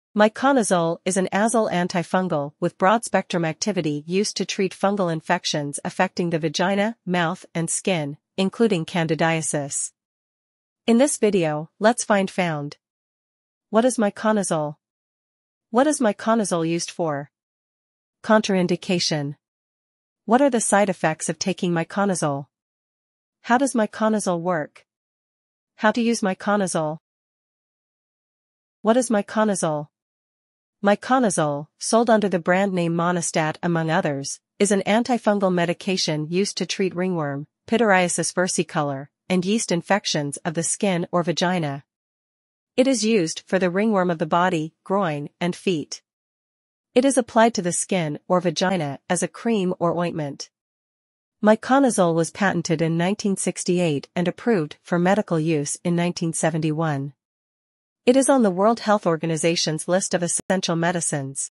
Miconazole is an azole antifungal with broad-spectrum activity used to treat fungal infections affecting the vagina, mouth, and skin, including Candidiasis. In this video, let's found. What is miconazole? What is miconazole used for? Contraindication. What are the side effects of taking miconazole? How does miconazole work? How to use miconazole? What is miconazole? Miconazole, sold under the brand name Monistat among others, is an antifungal medication used to treat ringworm, Pityriasis versicolor, and yeast infections of the skin or vagina. It is used for the ringworm of the body, groin, and feet. It is applied to the skin or vagina as a cream or ointment. Miconazole was patented in 1968 and approved for medical use in 1971. It is on the World Health Organization's list of essential medicines.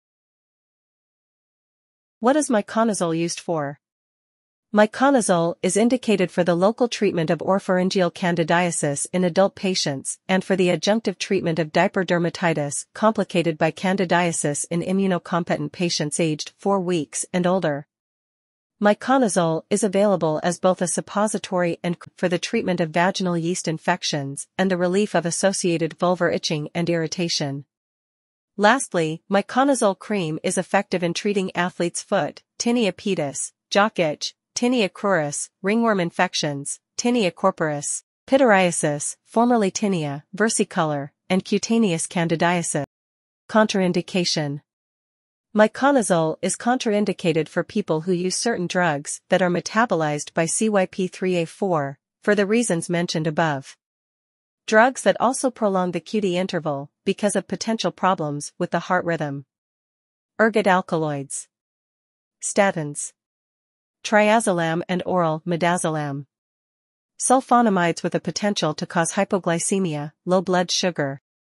What is miconazole used for? Miconazole is indicated for the local treatment of oropharyngeal candidiasis in adult patients and for the adjunctive treatment of diaper dermatitis complicated by candidiasis in immunocompetent patients aged 4 weeks and older. Miconazole is available as both a suppository and for the treatment of vaginal yeast infections and the relief of associated vulvar itching and irritation. Lastly, miconazole cream is effective in treating athlete's foot, tinea pedis, jock itch, tinea cruris, ringworm infections, tinea corporis, pityriasis, formerly tinea, versicolor, and cutaneous candidiasis. Contraindication. Miconazole is contraindicated for people who use certain drugs that are metabolized by CYP3A4, for the reasons mentioned above. Drugs that also prolong the QT interval, because of potential problems with the heart rhythm. Ergot alkaloids. Statins. Triazolam and oral midazolam. Sulfonamides with a potential to cause hypoglycemia, low blood sugar.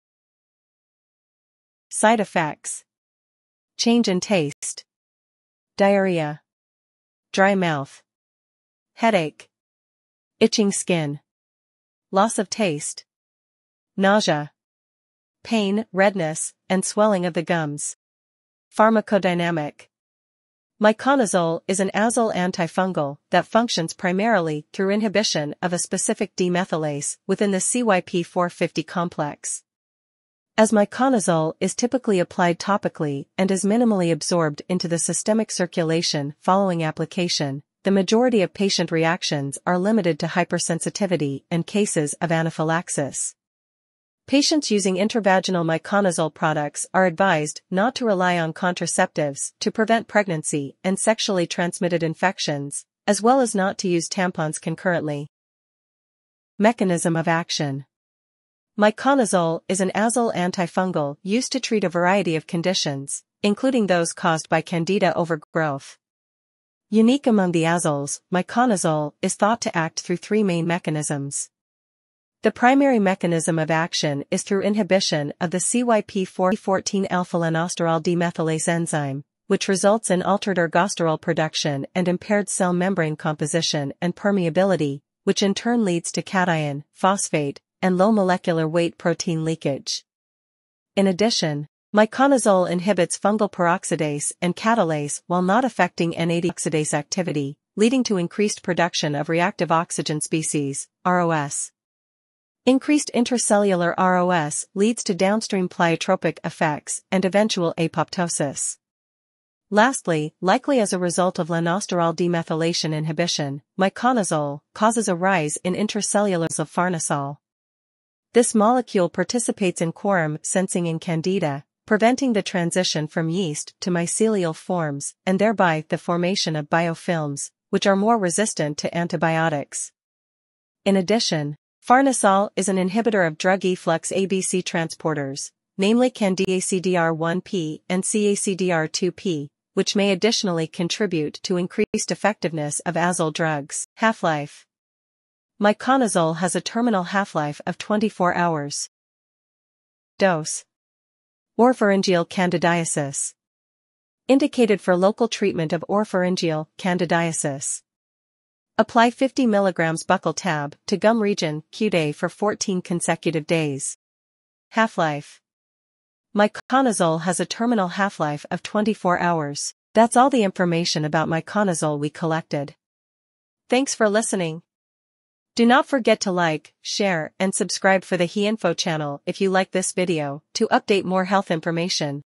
Side effects. Change in taste. Diarrhea. Dry mouth. Headache. Itching skin. Loss of taste. Nausea. Pain, redness, and swelling of the gums. Pharmacodynamic. Miconazole is an azole antifungal that functions primarily through inhibition of a specific demethylase within the CYP450 complex. As miconazole is typically applied topically and is minimally absorbed into the systemic circulation following application, the majority of patient reactions are limited to hypersensitivity and cases of anaphylaxis. Patients using intravaginal miconazole products are advised not to rely on contraceptives to prevent pregnancy and sexually transmitted infections, as well as not to use tampons concurrently. Mechanism of action. Miconazole is an azole antifungal used to treat a variety of conditions, including those caused by candida overgrowth. Unique among the azoles, miconazole is thought to act through 3 main mechanisms. The primary mechanism of action is through inhibition of the CYP414-alpha-lanosterol demethylase enzyme, which results in altered ergosterol production and impaired cell membrane composition and permeability, which in turn leads to cation, phosphate, and low molecular weight protein leakage. In addition, miconazole inhibits fungal peroxidase and catalase while not affecting N-AD oxidase activity, leading to increased production of reactive oxygen species, ROS. Increased intracellular ROS leads to downstream pleiotropic effects and eventual apoptosis. Lastly, likely as a result of lanosterol demethylation inhibition, miconazole causes a rise in intracellular of farnesol. This molecule participates in quorum sensing in candida, preventing the transition from yeast to mycelial forms and thereby the formation of biofilms, which are more resistant to antibiotics. In addition, farnesol is an inhibitor of drug efflux ABC transporters, namely CandiACDR1P and CACDR2P, which may additionally contribute to increased effectiveness of azole drugs. Half-life. Miconazole has a terminal half-life of 24 hours. Dose. Oropharyngeal candidiasis. Indicated for local treatment of oropharyngeal candidiasis. Apply 50 mg buccal tab to gum region QD for 14 consecutive days. Half-life. Miconazole has a terminal half-life of 24 hours. That's all the information about Miconazole we collected. Thanks for listening. Do not forget to like, share, and subscribe for the HeInfo channel if you like this video, to update more health information.